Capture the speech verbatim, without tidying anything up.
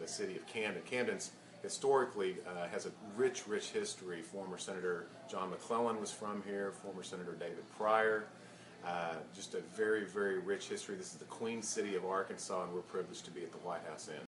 the city of Camden. Camden's historically uh, has a rich, rich history. Former Senator John McClellan was from here, former Senator David Pryor. Uh, just a very, very rich history. This is the Queen City of Arkansas, and we're privileged to be at the White House Inn.